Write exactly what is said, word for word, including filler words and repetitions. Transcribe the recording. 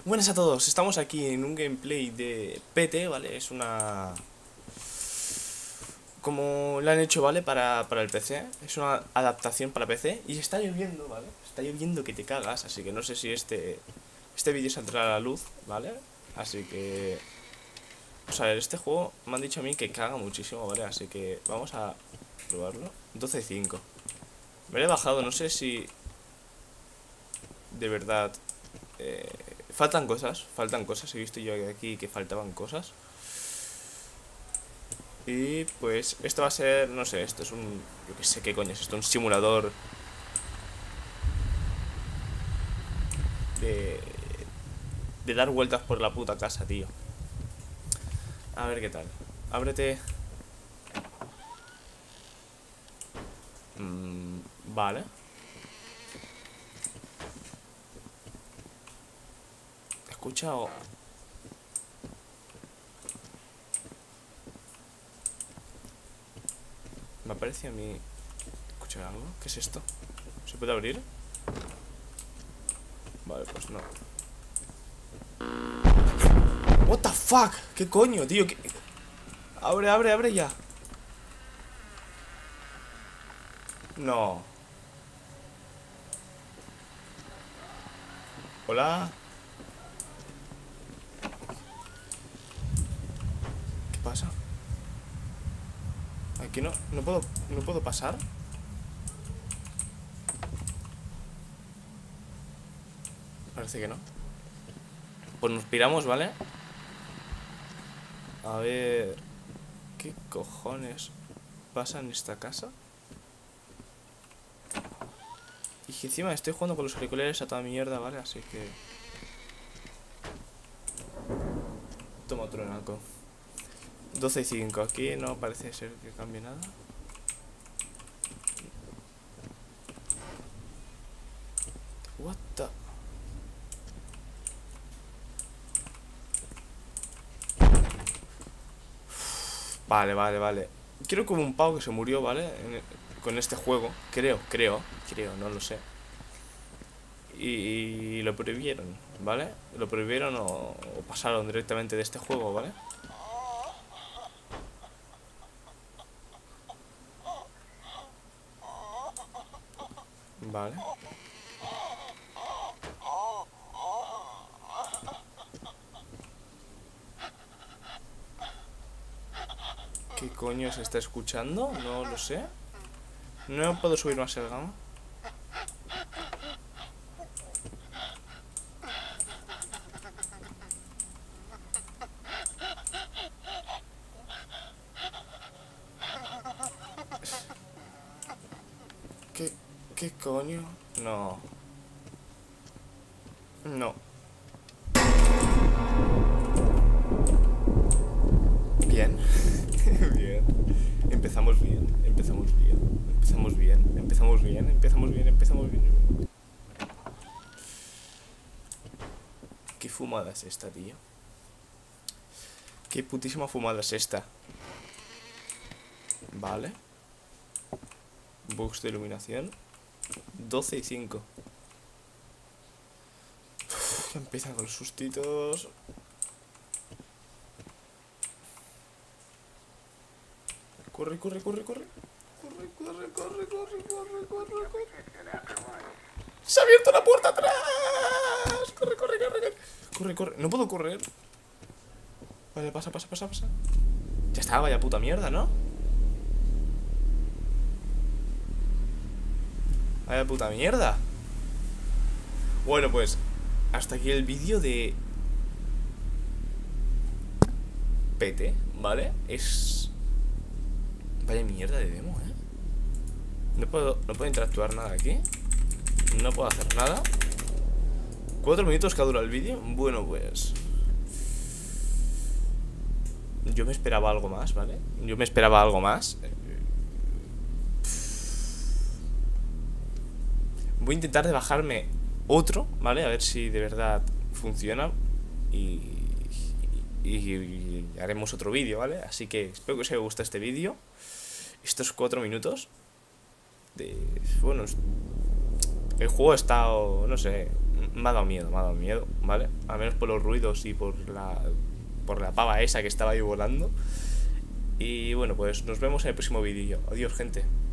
Buenas a todos, estamos aquí en un gameplay de P T, ¿vale? Es una... como la han hecho, ¿vale? Para, para el P C. Es una adaptación para P C. Y está lloviendo, ¿vale? Está lloviendo que te cagas, así que no sé si este... Este vídeo saldrá a la luz, ¿vale? Así que... Pues a ver, este juego me han dicho a mí que caga muchísimo, ¿vale? Así que vamos a probarlo. doce cinco. Me lo he bajado, no sé si... De verdad... Eh... Faltan cosas, faltan cosas, he visto yo aquí que faltaban cosas. Y pues esto va a ser, no sé, esto es un, yo que sé qué coño es esto, un simulador de, de dar vueltas por la puta casa, tío. A ver qué tal, ábrete. mm, Vale. He escuchado... Me parece a mí... ¿Escuchar algo? ¿Qué es esto? ¿Se puede abrir? Vale, pues no. What the fuck? ¿Qué coño, tío? ¿Qué... Abre, abre, abre ya. No. Hola. ¿Qué pasa? Aquí no, no puedo, no puedo pasar. Parece que no. Pues nos piramos, ¿vale? A ver... ¿Qué cojones pasa en esta casa? Y que encima estoy jugando con los auriculares a toda mierda, ¿vale? Así que... Toma otro enaco. doce y cinco. Aquí no parece ser que cambie nada. What the... Vale, vale, vale. Quiero como un pavo que se murió, ¿vale? En- con este juego. Creo, creo, creo, no lo sé. Y, y lo prohibieron, ¿vale? Lo prohibieron o, o pasaron directamente de este juego, ¿vale? Vale. ¿Qué coño se está escuchando? No lo sé. No puedo subir más el gama. ¿Qué, qué coño? No. No. Bien. Bien. Empezamos bien. Empezamos bien. Empezamos bien. Empezamos bien. Empezamos bien. Empezamos bien. ¿Qué fumada es esta, tío? ¿Qué putísima fumada es esta? Vale. Bugs de iluminación. doce y cinco. Uf, ya empiezan con los sustitos. Corre, corre, corre, corre. Corre, corre, corre, corre, corre, corre, corre. ¡Se ha abierto la puerta atrás! Corre, corre, corre, corre. Corre, corre. No puedo correr. Vale, pasa, pasa, pasa, pasa. Ya está, vaya puta mierda, ¿no? Vaya puta mierda. Bueno, pues hasta aquí el vídeo de P T, ¿vale? Es... Vaya mierda de demo, ¿eh? No puedo, no puedo interactuar nada aquí. No puedo hacer nada. Cuatro minutos que dura el vídeo. Bueno, pues... Yo me esperaba algo más, ¿vale? Yo me esperaba algo más. Voy a intentar de bajarme otro, ¿vale? A ver si de verdad funciona. Y, y, y haremos otro vídeo, ¿vale? Así que espero que os haya gustado este vídeo. Estos cuatro minutos de... Bueno, el juego ha estado, no sé, me ha dado miedo, me ha dado miedo, ¿vale? Al menos por los ruidos y por la, por la pava esa que estaba ahí volando. Y bueno, pues nos vemos en el próximo vídeo. Adiós, gente.